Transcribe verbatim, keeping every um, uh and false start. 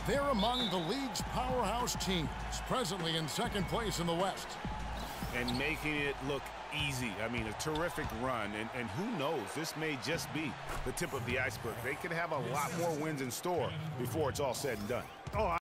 They're among the league's powerhouse teams, presently in second place in the West. And making it look easy. I mean, a terrific run. And, and who knows, this may just be the tip of the iceberg. They could have a lot more wins in store before it's all said and done. Oh,